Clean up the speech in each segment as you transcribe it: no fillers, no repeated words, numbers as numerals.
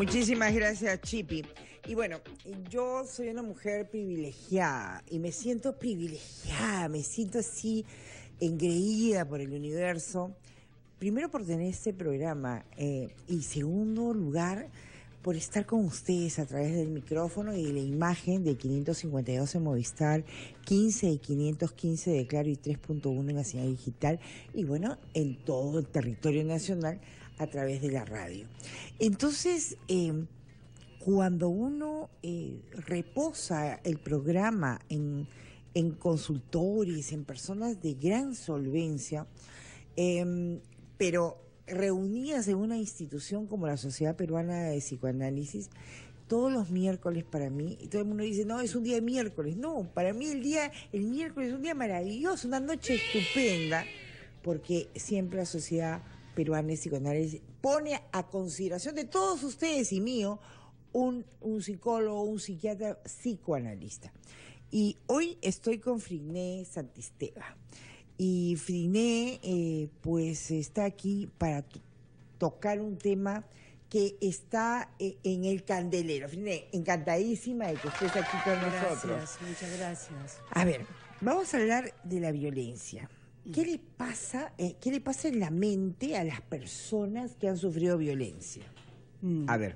Muchísimas gracias, Chipi. Y bueno, yo soy una mujer privilegiada y me siento privilegiada, me siento así engreída por el universo. Primero por tener este programa y segundo lugar por estar con ustedes a través del micrófono y de la imagen de 552 en Movistar, 15 y 515 de Claro y 3.1 en la señal digital y bueno, en todo el territorio nacional a través de la radio. Entonces, cuando uno reposa el programa en consultores, en personas de gran solvencia, pero reunidas en una institución como la Sociedad Peruana de Psicoanálisis, todos los miércoles para mí, y todo el mundo dice, no, es un día de miércoles. No, para mí el miércoles es un día maravilloso, una noche estupenda, porque siempre la Sociedad Peruana de Psicoanálisis pone a consideración de todos ustedes y mío un psicólogo, un psiquiatra psicoanalista. Y hoy estoy con Friné Santisteba. Y Friné, pues está aquí para tocar un tema que está en el candelero. Friné, encantadísima de que estés aquí con nosotros. Gracias, muchas gracias. A ver, vamos a hablar de la violencia. ¿Qué le pasa en la mente a las personas que han sufrido violencia? A ver.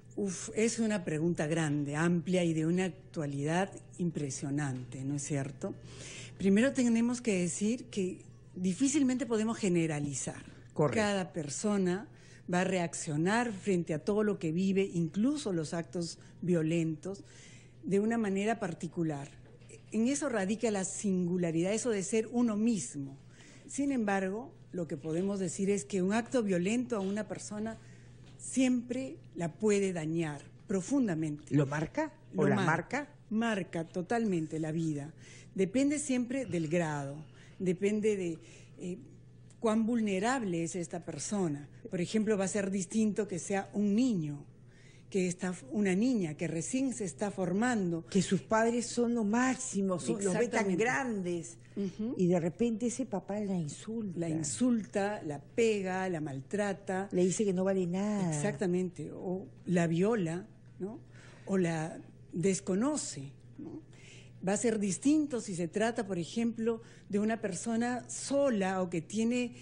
Es una pregunta grande, amplia y de una actualidad impresionante, ¿no es cierto? Primero tenemos que decir que difícilmente podemos generalizar. Correcto. Cada persona va a reaccionar frente a todo lo que vive, incluso los actos violentos, de una manera particular. En eso radica la singularidad, eso de ser uno mismo. Sin embargo, lo que podemos decir es que un acto violento a una persona siempre la puede dañar profundamente. ¿Lo marca? ¿O la marca? Marca totalmente la vida. Depende siempre del grado, depende de cuán vulnerable es esta persona. Por ejemplo, va a ser distinto que sea un niño, una niña que recién se está formando. Que sus padres son lo máximo, los ve tan grandes. Y de repente ese papá la insulta. La insulta, la pega, la maltrata. Le dice que no vale nada. Exactamente, o la viola, ¿no? O la desconoce, ¿no? Va a ser distinto si se trata, por ejemplo, de una persona sola o que tiene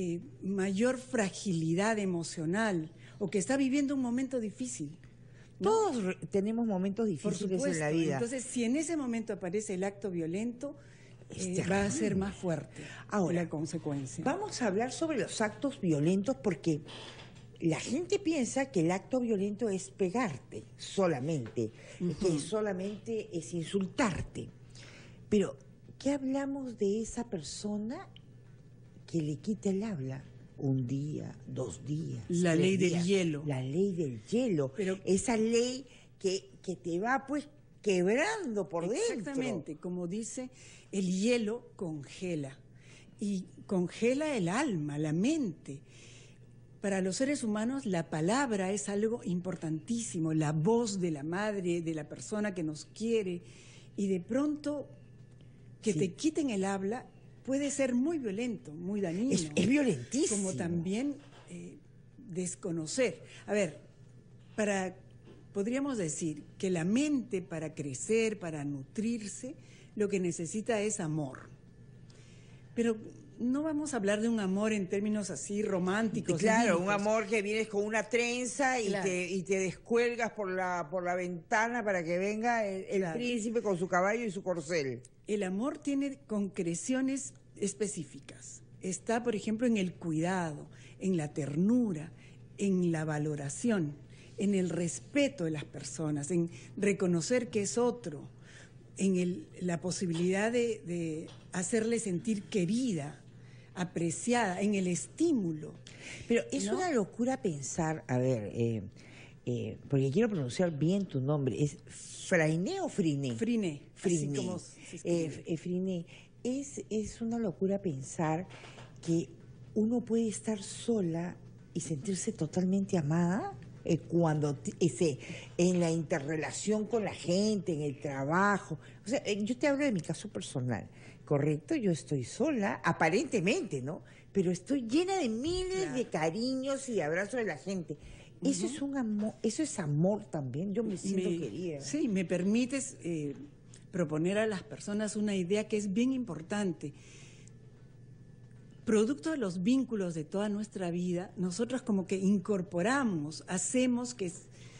mayor fragilidad emocional o que está viviendo un momento difícil, ¿no? Todos tenemos momentos difíciles en la vida. Entonces, si en ese momento aparece el acto violento, va a ser más fuerte la consecuencia. Vamos a hablar sobre los actos violentos porque la gente piensa que el acto violento es pegarte solamente, que solamente es insultarte. Pero, ¿qué hablamos de esa persona que le quita el habla? Un día, 2 días. La ley del hielo. La ley del hielo. Pero esa ley que te va pues quebrando por dentro. Exactamente, como dice, el hielo congela. Y congela el alma, la mente. Para los seres humanos la palabra es algo importantísimo, la voz de la madre, de la persona que nos quiere. Y de pronto que te quiten el habla puede ser muy violento, muy dañino. Es violentísimo. Como también desconocer. A ver, podríamos decir que la mente para crecer, para nutrirse, lo que necesita es amor. Pero no vamos a hablar de un amor en términos así románticos. Claro, un amor que vienes con una trenza y, claro, y te descuelgas por la ventana para que venga el claro, príncipe con su caballo y su corcel. El amor tiene concreciones específicas. Está, por ejemplo, en el cuidado, en la ternura, en la valoración, en el respeto de las personas, en reconocer que es otro, en la posibilidad de hacerle sentir querida, apreciada, en el estímulo. Pero es una locura pensar, a ver, porque quiero pronunciar bien tu nombre, ¿es Frainé o Friné? Friné. Friné. Así como se escribe. Friné, es una locura pensar que uno puede estar sola y sentirse totalmente amada cuando en la interrelación con la gente, en el trabajo. O sea, yo te hablo de mi caso personal, ¿correcto? Yo estoy sola, aparentemente, ¿no? Pero estoy llena de miles de cariños y de abrazos de la gente. Eso es un amor, eso es amor también. Yo me siento querida. Sí, me permites proponer a las personas una idea que es bien importante. Producto de los vínculos de toda nuestra vida, nosotros como que incorporamos, hacemos que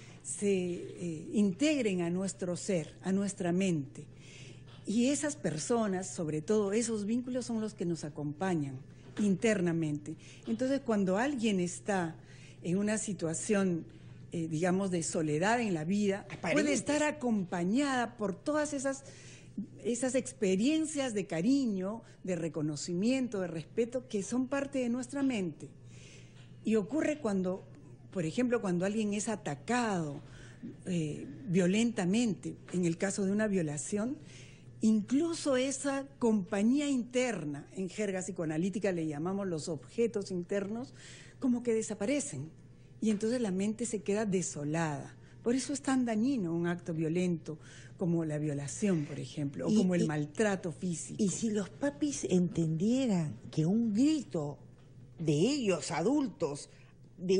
se integren a nuestro ser, a nuestra mente. Y esas personas, sobre todo esos vínculos, son los que nos acompañan internamente. Entonces, cuando alguien está en una situación, digamos, de soledad en la vida, puede estar acompañada por todas esas experiencias de cariño, de reconocimiento, de respeto, que son parte de nuestra mente. Y ocurre cuando, por ejemplo, cuando alguien es atacado violentamente, en el caso de una violación, incluso esa compañía interna, en jerga psicoanalítica le llamamos los objetos internos, como que desaparecen. Y entonces la mente se queda desolada. Por eso es tan dañino un acto violento como la violación, por ejemplo, o como el maltrato físico. Y si los papis entendieran que un grito de ellos, adultos, de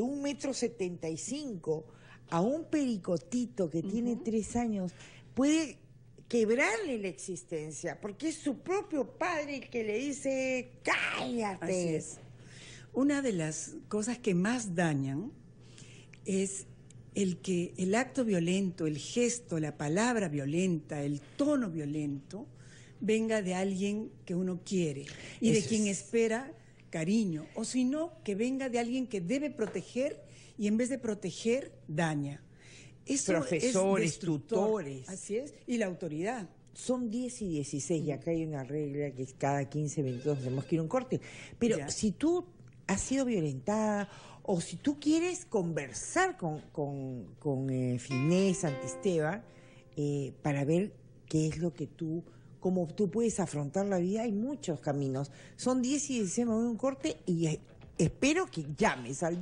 1,75 m a un pericotito que tiene 3 años, puede quebrarle la existencia, porque es su propio padre el que le dice, cállate. Así es. Una de las cosas que más dañan es el acto violento, el gesto, la palabra violenta, el tono violento, venga de alguien que uno quiere y de quien espera cariño, o si no, que venga de alguien que debe proteger y en vez de proteger, daña. Eso profesores, tutores. Así es, y la autoridad. Son 10 y 16, y acá hay una regla que cada 15 minutos tenemos que ir a un corte. Pero si tú has sido violentada o si tú quieres conversar con Friné Santisteban para ver qué es lo que cómo tú puedes afrontar la vida, hay muchos caminos. Son 10 y 16, me voy a un corte y espero que llames al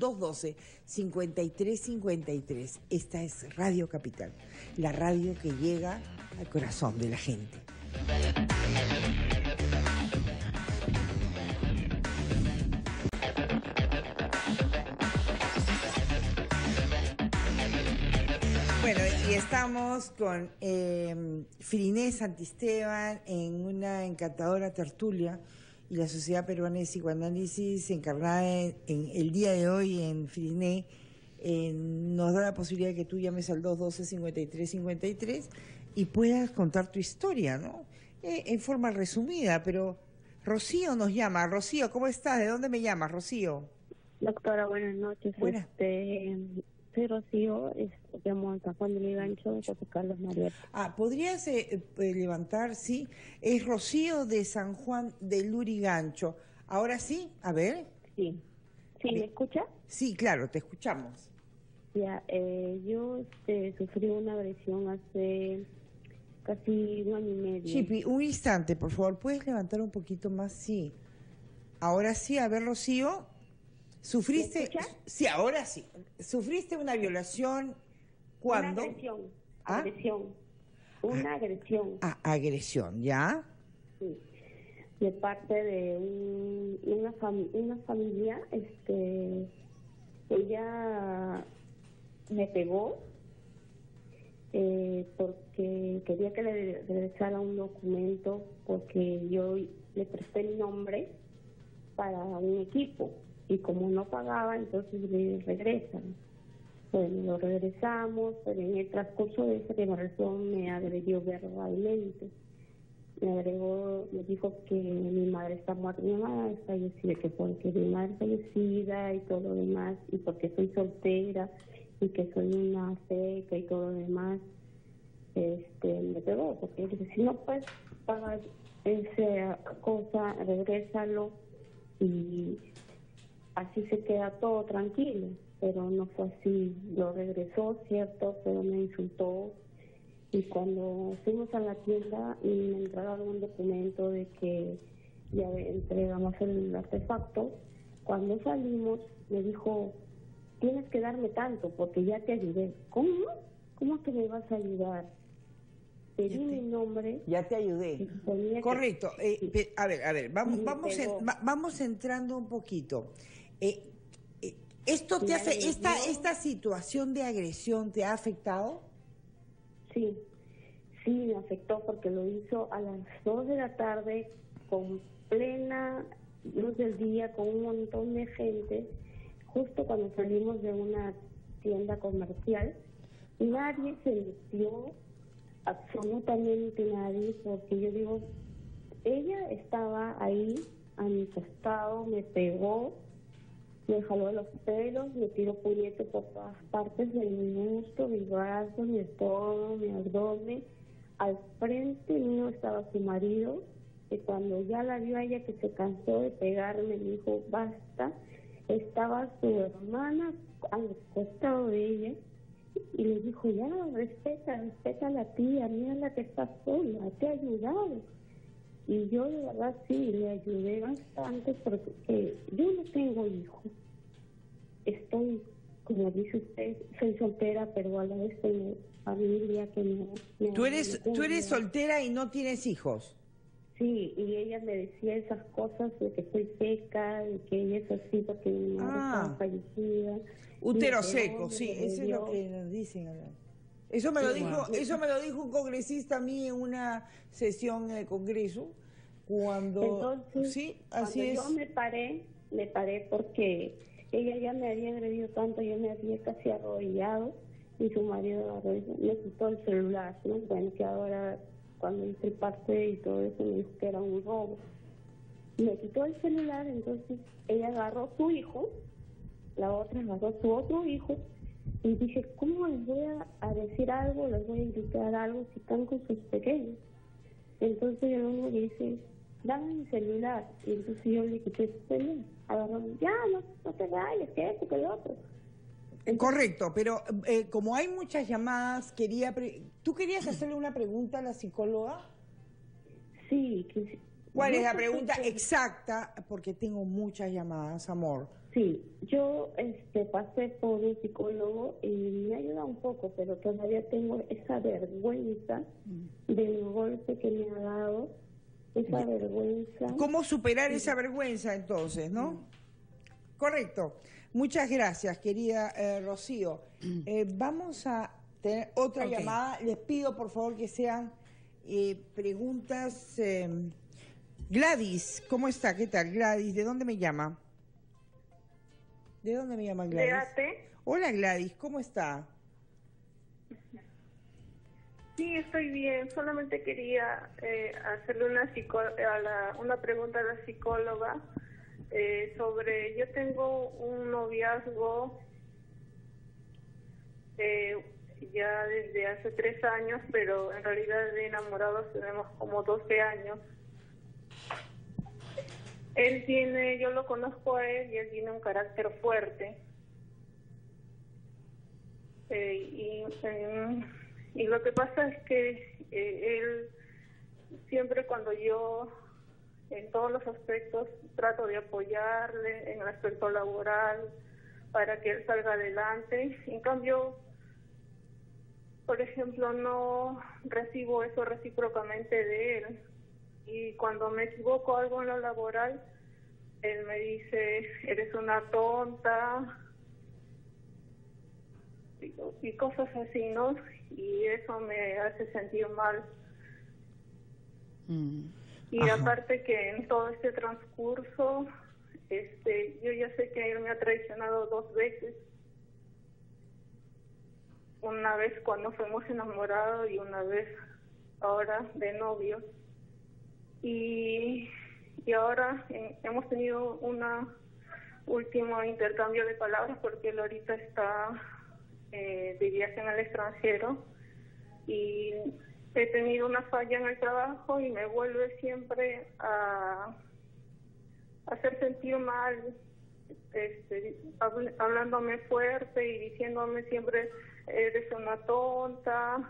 212-5353. Esta es Radio Capital, la radio que llega al corazón de la gente. Bueno, y estamos con Friné Santisteban en una encantadora tertulia y la Sociedad Peruana de Psicoanálisis, encarnada en el día de hoy en Friné, nos da la posibilidad de que tú llames al 212-5353 y puedas contar tu historia, ¿no? En forma resumida, pero Rocío nos llama. Rocío, ¿cómo estás? ¿De dónde me llamas, Rocío? Doctora, buenas noches. Buenas. Soy Rocío, llamo a San Juan de Lurigancho, José Carlos Marieta. ¿Podrías levantar? Sí, es Rocío de San Juan de Lurigancho. Ahora sí, a ver. Sí. ¿Sí, me escucha? Sí, claro, te escuchamos. Ya, yo sufrí una agresión hace casi 1 año y medio. Chipi, un instante, por favor, ¿puedes levantar un poquito más? Sí. Ahora sí, a ver, Rocío. ¿Sufriste? ¿Me escuchas? Sí, ahora sí. ¿Sufriste una violación cuándo? Una agresión. Una agresión. Agresión, ¿ya? Sí. De parte de una familia, ella me pegó porque quería que le regresara un documento porque yo le presté mi nombre para un equipo. Y como no pagaba, entonces le regresan. Bueno, lo regresamos, pero en el transcurso de esa relación me agredió verbalmente. Me dijo que mi madre está muerta, mi madre es fallecida, que porque mi madre es fallecida y todo lo demás, y porque soy soltera y que soy una seca y todo lo demás, me pegó, porque dice, si no puedes pagar esa cosa, regrésalo y así se queda todo tranquilo, pero no fue así. Lo regresó, cierto, pero me insultó. Y cuando fuimos a la tienda y me entregaron un documento de que ya entregamos el artefacto, cuando salimos me dijo, tienes que darme tanto porque ya te ayudé. ¿Cómo? ¿Cómo que me vas a ayudar? Pedí mi nombre. Ya te ayudé. Correcto. A ver, vamos entrando un poquito. ¿Esto Y te ya hace, le dio- esta situación de agresión te ha afectado? Sí, sí, me afectó porque lo hizo a las 2 de la tarde con plena luz del día, con un montón de gente, justo cuando salimos de una tienda comercial. Nadie se metió, absolutamente nadie, porque yo digo, ella estaba ahí a mi costado, me pegó, me jaló los pelos, me tiró puñetes por todas partes de mi busto, mi brazo, mi estómago, mi abdomen. Al frente mío estaba su marido, que cuando ya la vio a ella que se cansó de pegarme, me dijo, basta. Estaba su hermana al costado de ella y le dijo, ya, respeta a la tía, mira la que está sola, te ha ayudado. Y yo de verdad sí, le ayudé bastante porque yo no tengo hijos. Estoy, como dice usted, soy soltera, pero a la vez tengo familia que me ¿Tú eres apoya. soltera y no tienes hijos? Sí, y ella me decía esas cosas de que soy seca, de que ella es así porque mi madre estaba fallecida. Útero Me pegó, seco, me sí, eso es agredió. lo que nos dicen. Eso me lo dijo, eso me lo dijo un congresista a mí en una sesión en el Congreso, cuando Entonces, sí, así cuando es. yo me paré porque ella ya me había agredido tanto, yo me había casi arrodillado y su marido agarró y me quitó el celular, ¿no? Bueno, que ahora cuando hice el parte y todo eso me dijo que era un robo. Me quitó el celular, entonces ella agarró su hijo, la otra agarró su otro hijo y dije, ¿cómo les voy a decir algo, les voy a gritar algo si están con sus pequeños? Entonces yo lo único que dice, dame mi celular. Y entonces yo le quité su celular. Agarró, ya, no te vayas, que esto, que lo otro. Entonces, Correcto, pero como hay muchas llamadas, ¿tú querías hacerle una pregunta a la psicóloga? sí. Que, ¿Cuál yo es la pasé pregunta por- exacta? Porque tengo muchas llamadas, amor. Sí, yo pasé por un psicólogo y me ayuda un poco, pero todavía tengo esa vergüenza del golpe que me ha dado, esa vergüenza. ¿Cómo superar esa vergüenza entonces, no? Correcto. Muchas gracias, querida Rocío. Vamos a tener otra llamada. Les pido, por favor, que sean preguntas. Gladys, ¿cómo está? ¿Qué tal, Gladys? ¿De dónde me llama? ¿De dónde me llama Gladys? ¿De AT? Hola, Gladys, ¿cómo está? Sí, estoy bien. Solamente quería hacerle una pregunta a la psicóloga sobre... Yo tengo un noviazgo ya desde hace 3 años, pero en realidad de enamorados tenemos como 12 años. Yo lo conozco a él y él tiene un carácter fuerte. Y lo que pasa es que él siempre cuando yo en todos los aspectos trato de apoyarle en el aspecto laboral para que él salga adelante. En cambio, por ejemplo, no recibo eso recíprocamente de él. Y cuando me equivoco algo en lo laboral, él me dice, eres una tonta, y cosas así, ¿no? Y eso me hace sentir mal. Y Ajá. aparte que en todo este transcurso, yo ya sé que él me ha traicionado 2 veces. Una vez cuando fuimos enamorados y una vez ahora de novio. Y ahora hemos tenido una último intercambio de palabras porque él ahorita está de viaje en el extranjero y he tenido una falla en el trabajo y me vuelve siempre a hacer sentir mal, hablándome fuerte y diciéndome siempre eres una tonta,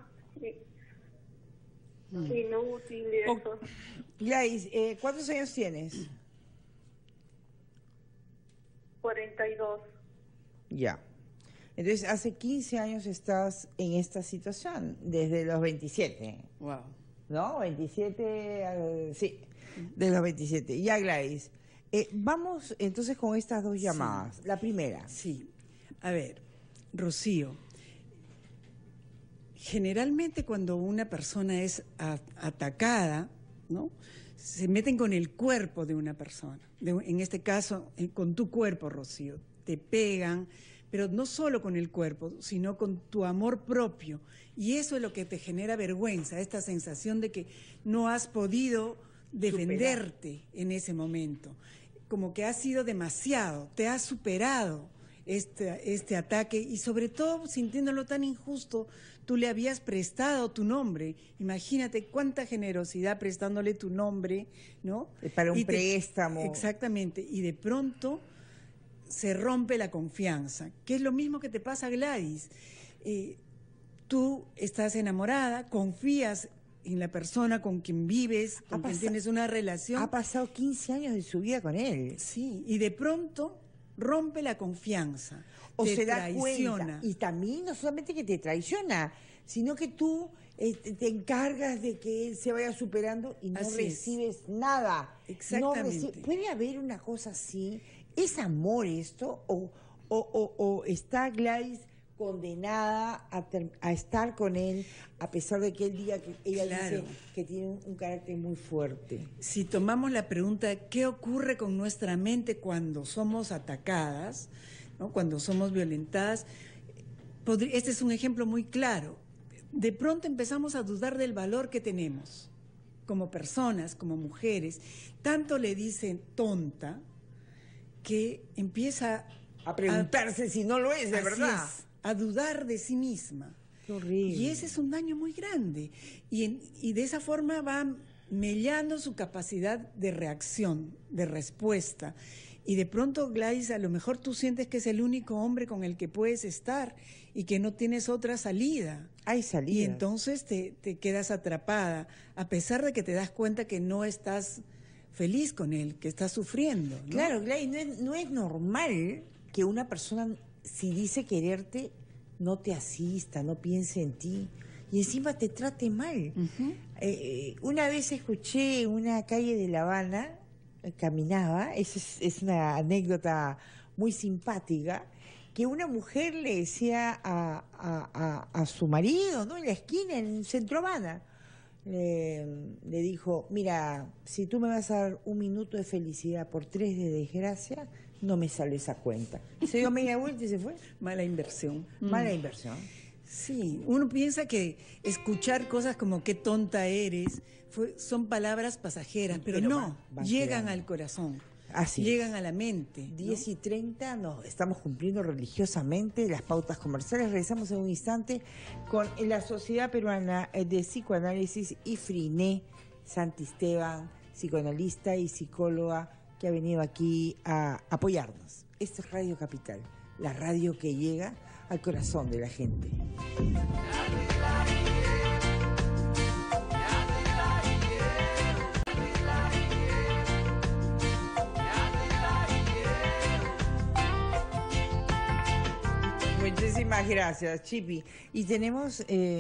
inútil y eso. Gladys, ¿cuántos años tienes? 42. Ya. Entonces, hace 15 años estás en esta situación, desde los 27. Wow. ¿No? 27, sí, de los 27. Ya, Gladys, Vamos entonces con estas dos llamadas. La primera. Sí. A ver, Rocío, generalmente cuando una persona es atacada, ¿no?, se meten con el cuerpo de una persona. En este caso, con tu cuerpo, Rocío. Te pegan, pero no solo con el cuerpo, sino con tu amor propio. Y eso es lo que te genera vergüenza, esta sensación de que no has podido defenderte en ese momento. Como que has sido demasiado, te has superado este ataque y sobre todo sintiéndolo tan injusto, tú le habías prestado tu nombre. Imagínate cuánta generosidad prestándole tu nombre, ¿no? Para un préstamo. Exactamente, y de pronto se rompe la confianza, que es lo mismo que te pasa a Gladys. Tú estás enamorada, confías en la persona con quien vives, con quien tienes una relación. Ha pasado 15 años de su vida con él. Sí, y de pronto rompe la confianza, o te se da traiciona. Cuenta. Y también no solamente que te traiciona, sino que tú te encargas de que él se vaya superando y no recibes nada. Exactamente. ¿Puede haber una cosa así? ¿Es amor esto? ¿O está Gladys condenada a estar con él, a pesar de que él diga que ella dice que tiene un carácter muy fuerte? Si tomamos la pregunta, ¿qué ocurre con nuestra mente cuando somos atacadas, ¿no?, cuando somos violentadas? Este es un ejemplo muy claro. De pronto empezamos a dudar del valor que tenemos como personas, como mujeres. Tanto le dicen tonta que empieza a preguntarse si no lo es de verdad. A dudar de sí misma. Qué horrible. Y ese es un daño muy grande. Y de esa forma va mellando su capacidad de reacción, de respuesta. Y de pronto, Gladys, a lo mejor tú sientes que es el único hombre con el que puedes estar y que no tienes otra salida. Hay salida. Y entonces te quedas atrapada, a pesar de que te das cuenta que no estás feliz con él, que estás sufriendo, ¿no? Claro, Gladys, no es normal que una persona, si dice quererte, no te asista, no piense en ti y encima te trate mal. Una vez escuché en una calle de La Habana, caminaba, es una anécdota muy simpática, que una mujer le decía a su marido, ¿no?, en la esquina, en el centro Habana, le dijo: mira, si tú me vas a dar 1 minuto de felicidad por 3 de desgracia, no me sale esa cuenta. Se dio media vuelta y se fue. Mala inversión. Mala inversión. Sí, uno piensa que escuchar cosas como qué tonta eres son palabras pasajeras, pero no, llegan al corazón. Así llegan a la mente. 10:30, nos estamos cumpliendo religiosamente las pautas comerciales. Regresamos en un instante con la Sociedad Peruana de Psicoanálisis, Ifriné Santisteban, psicoanalista y psicóloga, que ha venido aquí a apoyarnos. Esto es Radio Capital, la radio que llega al corazón de la gente. Muchísimas gracias, Chipi. Y tenemos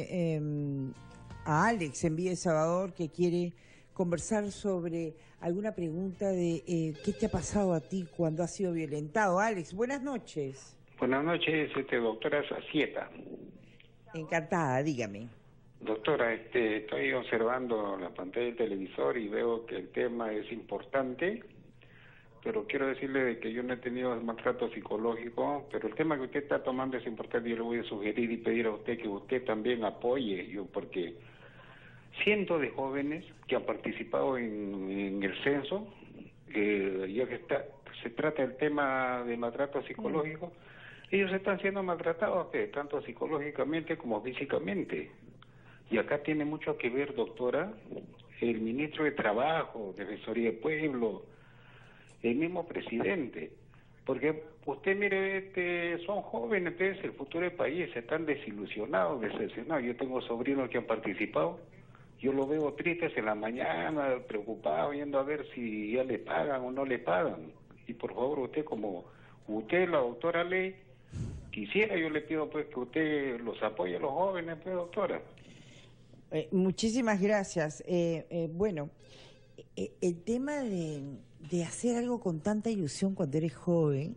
a Alex en Villa El Salvador, que quiere conversar sobre alguna pregunta de qué te ha pasado a ti cuando has sido violentado. Alex, buenas noches. Buenas noches, doctora Sacieta. Encantada, dígame. Doctora, estoy observando la pantalla del televisor y veo que el tema es importante, pero quiero decirle de que yo no he tenido maltrato psicológico, pero el tema que usted está tomando es importante. Yo le voy a sugerir y pedir a usted que usted también apoye, porque cientos de jóvenes que han participado en el censo, ya que se trata del tema de maltrato psicológico, ellos están siendo maltratados, tanto psicológicamente como físicamente. Y acá tiene mucho que ver, doctora, el ministro de Trabajo, Defensoría del Pueblo, el mismo presidente. Porque usted mire, son jóvenes, el futuro del país, están desilusionados, decepcionados. Yo tengo sobrinos que han participado. Yo los veo tristes en la mañana, preocupados, viendo a ver si ya le pagan o no le pagan. Y por favor, usted, como usted, la doctora Ley, quisiera, yo le pido pues que usted los apoye a los jóvenes, pues, doctora. Muchísimas gracias. Bueno, el tema de hacer algo con tanta ilusión cuando eres joven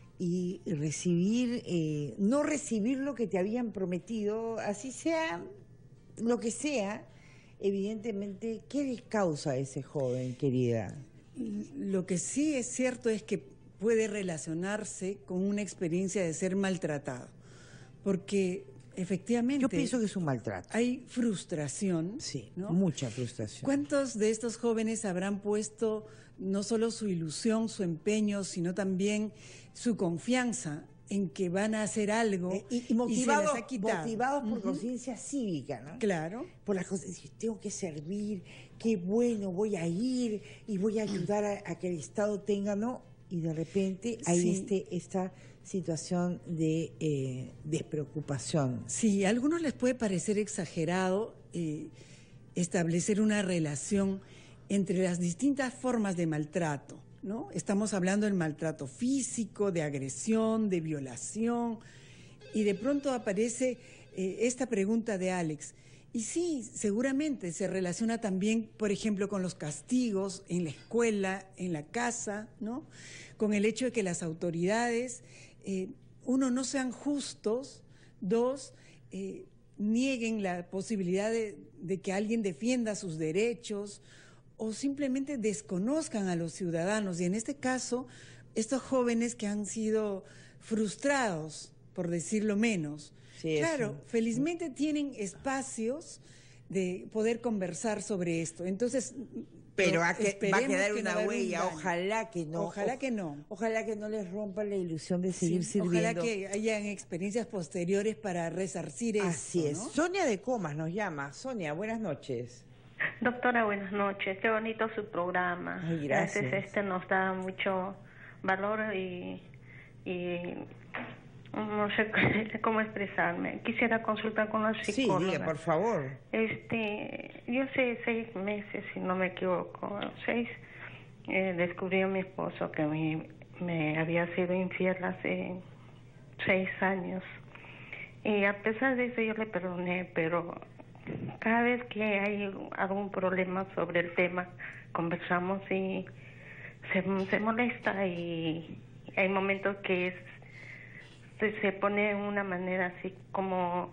y recibir, no recibir lo que te habían prometido, así sea lo que sea, evidentemente, ¿qué les causa a ese joven, querida? Lo que sí es cierto es que puede relacionarse con una experiencia de ser maltratado, porque efectivamente Yo pienso que es un maltrato. hay frustración, Sí, ¿no? mucha frustración. ¿Cuántos de estos jóvenes habrán puesto no solo su ilusión, su empeño, sino también su confianza en que van a hacer algo Y motivados, se les ha quitado? motivados por Ujú. conciencia cívica, ¿no? Claro. Por las cosas, decir, tengo que servir, qué bueno, voy a ir y voy a ayudar a que el Estado tenga, ¿no? Y de repente hay Sí. esta situación de despreocupación. Sí, a algunos les puede parecer exagerado establecer una relación entre las distintas formas de maltrato, ¿no? Estamos hablando del maltrato físico, de agresión, de violación, y de pronto aparece esta pregunta de Alex. Y sí, seguramente se relaciona también, por ejemplo, con los castigos en la escuela, en la casa, ¿no? Con el hecho de que las autoridades, uno, no sean justos, dos, nieguen la posibilidad de que alguien defienda sus derechos o simplemente desconozcan a los ciudadanos. Y en este caso, estos jóvenes que han sido frustrados, por decirlo menos. Sí, claro, eso. felizmente tienen espacios de poder conversar sobre esto. Entonces, Pero va a esperemos quedar que no una va a haber un huella, daño. ojalá que no. Ojalá que no. Ojalá que no les rompa la ilusión de seguir Sí, sirviendo. ojalá que hayan experiencias posteriores para resarcir Así esto, es. ¿no? Sonia de Comas nos llama. Sonia, buenas noches. Doctora, buenas noches. Qué bonito su programa. Ay, gracias. A veces nos da mucho valor y no sé cómo expresarme. Quisiera consultar con la Sí, psicóloga. diga, por favor. Yo hace 6 meses, si no me equivoco, 6, descubrí a mi esposo que me había sido infiel hace 6 años. Y a pesar de eso yo le perdoné, pero cada vez que hay algún problema sobre el tema, conversamos y se molesta, y hay momentos que se pone de una manera así como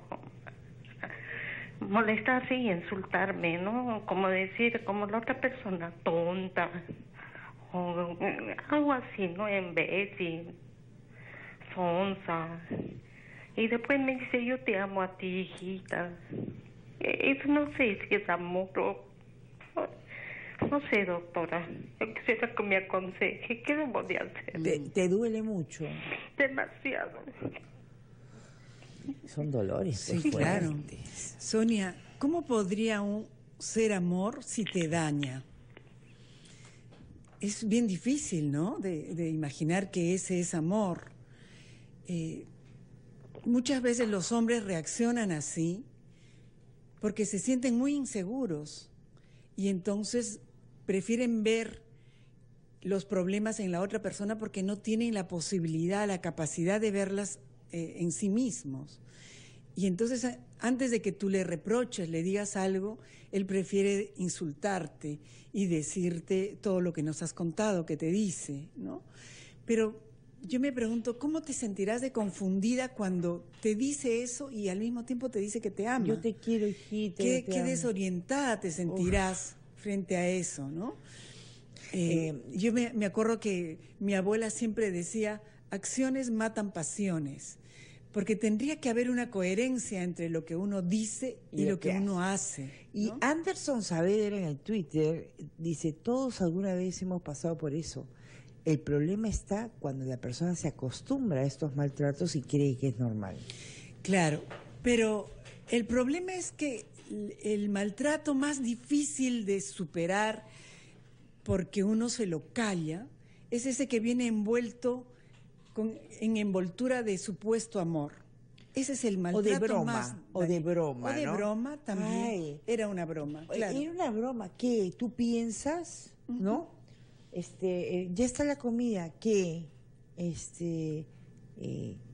molestarse y insultarme, ¿no? Como decir, como la otra persona, tonta, o algo así, ¿no? Imbécil, sonsa. Y después me dice, yo te amo a ti, hijita. Eso no sé si es amor o... No sé, doctora. Yo quisiera que me aconseje. ¿Qué debo de hacer? Te duele mucho. Demasiado. Son dolores. Sí, pues, claro. fuertes. Sonia, ¿cómo podría ser amor si te daña? Es bien difícil, ¿no? De imaginar que ese es amor. Muchas veces los hombres reaccionan así porque se sienten muy inseguros y entonces prefieren ver los problemas en la otra persona porque no tienen la posibilidad, la capacidad de verlas en sí mismos. Y entonces, antes de que tú le reproches, le digas algo, él prefiere insultarte y decirte todo lo que nos has contado, que te dice, ¿no? Pero yo me pregunto, ¿cómo te sentirás de confundida cuando te dice eso y al mismo tiempo te dice que te ama? Yo te quiero, hijita. yo te Qué amo. desorientada te sentirás frente a eso, ¿no? Yo me acuerdo que mi abuela siempre decía, acciones matan pasiones, porque tendría que haber una coherencia entre lo que uno dice y lo que uno hace. Y ¿no? Anderson Saavedra en el Twitter dice, todos alguna vez hemos pasado por eso. El problema está cuando la persona se acostumbra a estos maltratos y cree que es normal. Claro, pero el problema es que el maltrato más difícil de superar, porque uno se lo calla, es ese que viene envuelto en envoltura de supuesto amor. Ese es el maltrato O de broma, más o de dañino. broma, O de ¿no? broma también. Ay. Era una broma, claro. Era una broma. ¿Qué? ¿Tú piensas? ¿No? Ya está la comida. ¿Qué?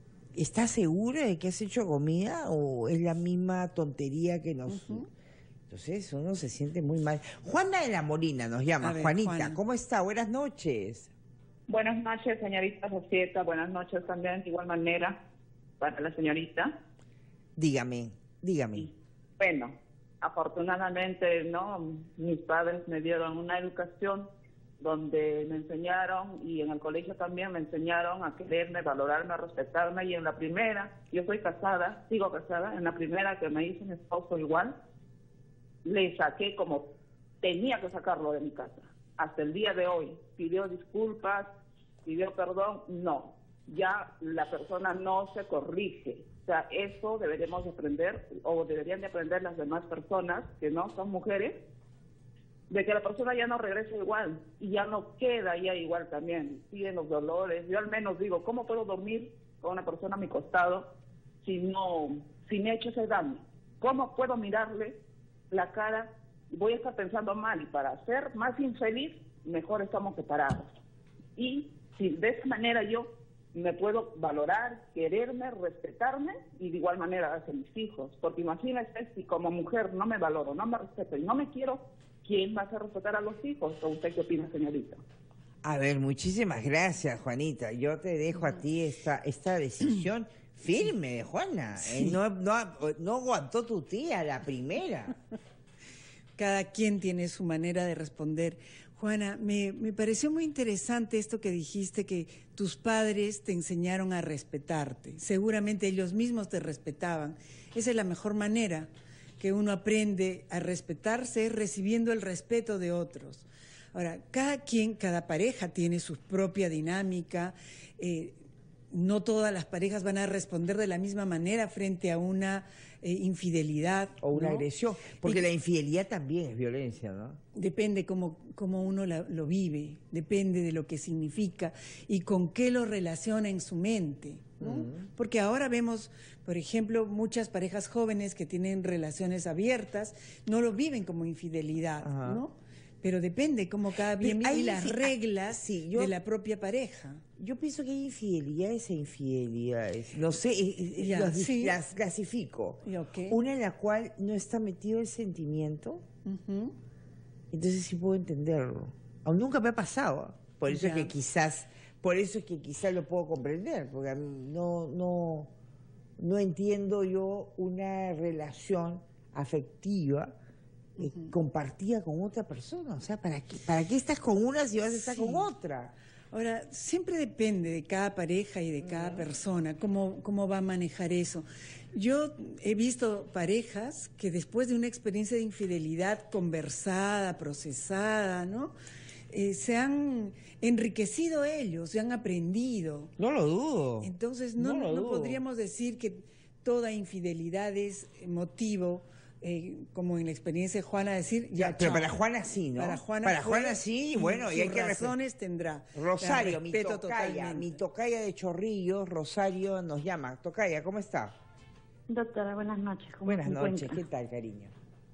¿Estás segura de que has hecho comida o es la misma tontería que nos... Entonces uno se siente muy mal. Juana de la Molina nos llama. A ver, Juanita, Juana. ¿cómo está? Buenas noches. Buenas noches, señorita Josieta. Buenas noches también, de igual manera, para la señorita. Dígame. Bueno, afortunadamente, ¿no? Mis padres me dieron una educación donde me enseñaron, y en el colegio también me enseñaron a quererme, valorarme, a respetarme. Y en la primera, yo soy casada, sigo casada, en la primera que me hizo mi esposo igual, le saqué como tenía que sacarlo de mi casa. Hasta el día de hoy, pidió disculpas, pidió perdón, no. Ya la persona no se corrige. O sea, eso deberíamos aprender, o deberían de aprender las demás personas que no son mujeres, de que la persona ya no regresa igual y ya no queda ya igual también. Siguen los dolores. Yo al menos digo, ¿cómo puedo dormir con una persona a mi costado si me ha hecho ese daño? ¿Cómo puedo mirarle la cara? Voy a estar pensando mal, y para ser más infeliz, mejor estamos separados. Y si de esa manera yo me puedo valorar, quererme, respetarme, y de igual manera hacia mis hijos. Porque imagínese, si como mujer no me valoro, no me respeto y no me quiero, ¿quién va a hacer respetar a los hijos? ¿O usted qué opina, señorita? A ver, muchísimas gracias, Juanita. Yo te dejo a ti esta decisión firme de Juana. No aguantó tu tía la primera. Cada quien tiene su manera de responder. Juana, me pareció muy interesante esto que dijiste, que tus padres te enseñaron a respetarte. Seguramente ellos mismos te respetaban. Esa es la mejor manera que uno aprende a respetarse, recibiendo el respeto de otros. Ahora, cada pareja tiene su propia dinámica. No todas las parejas van a responder de la misma manera frente a una infidelidad. O una ¿no? agresión. Porque la infidelidad también es violencia, ¿no? Depende cómo uno lo vive, depende de lo que significa y con qué lo relaciona en su mente, ¿no? Porque ahora vemos, por ejemplo, muchas parejas jóvenes que tienen relaciones abiertas, no lo viven como infidelidad, ¿no? Pero depende cómo cada bien vive y las reglas de la propia pareja. Yo pienso que hay infidelidades e infidelidades. No sé, las clasifico. Una en la cual no está metido el sentimiento, entonces sí puedo entenderlo. Aún nunca me ha pasado. Por eso es que quizás lo puedo comprender, porque a mí no entiendo yo una relación afectiva compartida con otra persona. O sea, ¿para qué estás con una si vas a estar con otra? Ahora, siempre depende de cada pareja y de cada persona, cómo va a manejar eso. Yo he visto parejas que después de una experiencia de infidelidad conversada, procesada, ¿no? Se han enriquecido ellos, se han aprendido. No lo dudo. Entonces, no podríamos decir que toda infidelidad es motivo, como en la experiencia de Juana, decir ya. Pero para Juana sí, ¿no? Para Juana sí, bueno, y hay que razones tendrá. Rosario, mi tocaya de Chorrillos, Rosario nos llama. Tocaya, ¿cómo está? Doctora, buenas noches. Buenas noches, ¿qué tal, cariño?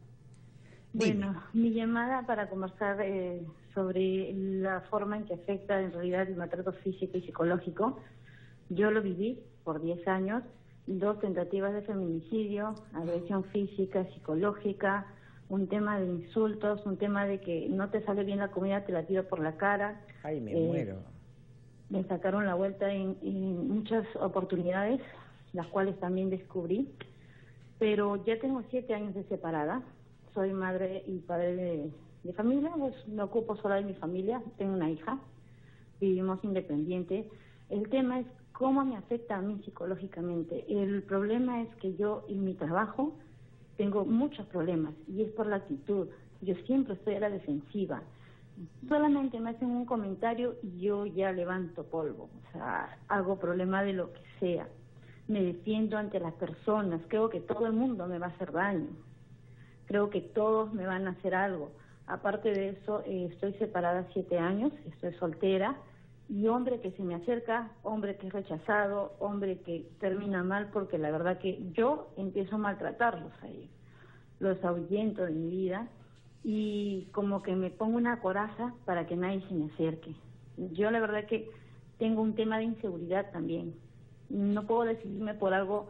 Bueno, mi llamada para conversar sobre la forma en que afecta en realidad el maltrato físico y psicológico. Yo lo viví por 10 años. 2 tentativas de feminicidio, agresión física, psicológica, un tema de insultos, un tema de que no te sale bien la comida, te la tiro por la cara. Ay, me muero. Me sacaron la vuelta en muchas oportunidades, las cuales también descubrí, pero ya tengo 7 años de separada, soy madre y padre de familia, pues me ocupo sola de mi familia, tengo una hija, vivimos independientes. El tema es cómo me afecta a mí psicológicamente. El problema es que yo en mi trabajo tengo muchos problemas y es por la actitud. Yo siempre estoy a la defensiva. Solamente me hacen un comentario y yo ya levanto polvo. O sea, hago problema de lo que sea. Me defiendo ante las personas. Creo que todo el mundo me va a hacer daño. Creo que todos me van a hacer algo. Aparte de eso, estoy separada 7 años, estoy soltera. Y hombre que se me acerca, hombre que es rechazado, hombre que termina mal, porque la verdad que yo empiezo a maltratarlos a ellos. Los ahuyento de mi vida y como que me pongo una coraza para que nadie se me acerque. Yo la verdad que tengo un tema de inseguridad también. No puedo decidirme por algo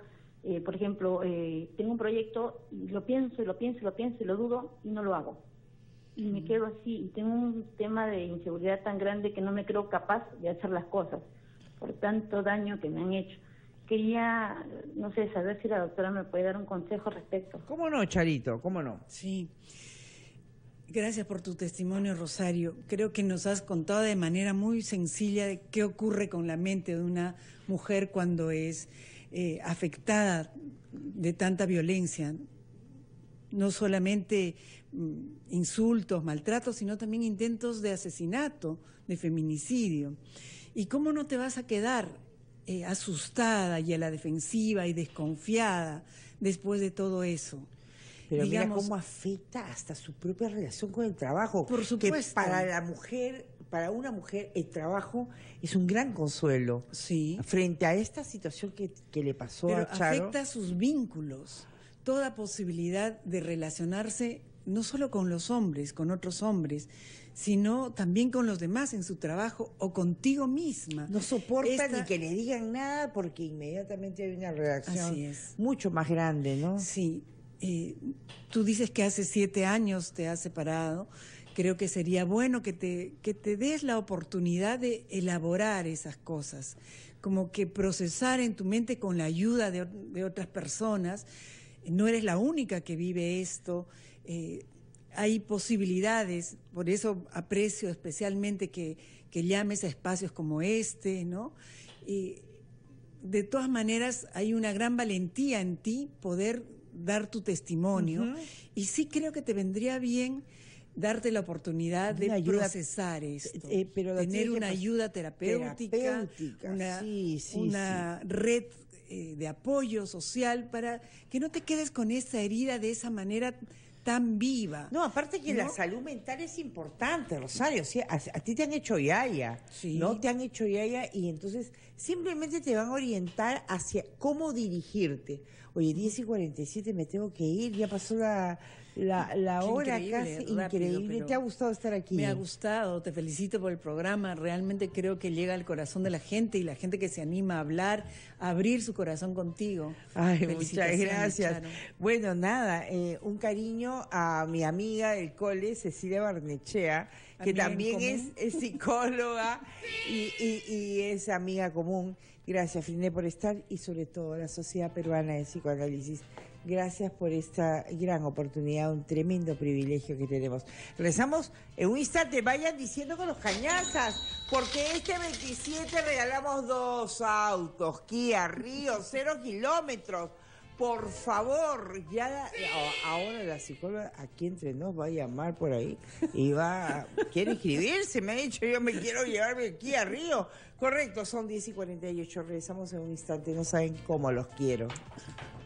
Por ejemplo, tengo un proyecto y lo pienso y lo dudo y no lo hago. Y me quedo así, y tengo un tema de inseguridad tan grande que no me creo capaz de hacer las cosas por tanto daño que me han hecho. Quería, no sé, saber si la doctora me puede dar un consejo al respecto. ¿Cómo no, Charito? ¿Cómo no? Sí. Gracias por tu testimonio, Rosario. Creo que nos has contado de manera muy sencilla de qué ocurre con la mente de una mujer cuando es afectada de tanta violencia. No solamente insultos, maltratos, sino también intentos de asesinato, de feminicidio. ¿Y cómo no te vas a quedar asustada y a la defensiva y desconfiada después de todo eso? Pero digamos, mira cómo afecta hasta su propia relación con el trabajo. Por supuesto. Que para la mujer, para una mujer, el trabajo es un gran consuelo. Sí. Frente a esta situación que le pasó a Charo. Afecta sus vínculos, toda posibilidad de relacionarse no solo con los hombres, con otros hombres, sino también con los demás en su trabajo o contigo misma. No soporta ni que le digan nada porque inmediatamente hay una reacción mucho más grande, ¿no? Sí. Tú dices que hace 7 años te has separado. Creo que sería bueno que te des la oportunidad de elaborar esas cosas, como que procesar en tu mente con la ayuda de otras personas. No eres la única que vive esto. Hay posibilidades, por eso aprecio especialmente que llames a espacios como este, ¿no? De todas maneras, hay una gran valentía en ti poder dar tu testimonio, y sí creo que te vendría bien darte la oportunidad de procesar esto, pero tener una ayuda terapéutica, una red de apoyo social para que no te quedes con esa herida de esa manera tan viva. No, aparte que la salud mental es importante, Rosario. ¿Sí? A ti te han hecho yaya, ¿no? Te han hecho yaya y entonces simplemente te van a orientar hacia cómo dirigirte. Oye, 10:47 me tengo que ir, ya pasó la hora casi, increíble. ¿Te ha gustado estar aquí? Me ha gustado, te felicito por el programa. Realmente creo que llega al corazón de la gente y la gente que se anima a hablar, a abrir su corazón contigo. Ay, muchas gracias. Charo. Bueno, nada, un cariño a mi amiga del cole, Cecilia Barnechea, que también es psicóloga y es amiga común. Gracias, Friné, por estar y sobre todo a la Sociedad Peruana de Psicoanálisis. Gracias por esta gran oportunidad, un tremendo privilegio que tenemos. Regresamos en un instante, vayan diciendo con los cañazas, porque este 27 regalamos 2 autos, Kia Río, 0 kilómetros. Por favor, ya ahora la psicóloga aquí entre nos va a llamar por ahí y quiere inscribirse, me ha dicho, yo me quiero llevarme aquí a Río. Correcto, son 10:48, regresamos en un instante, no saben cómo los quiero.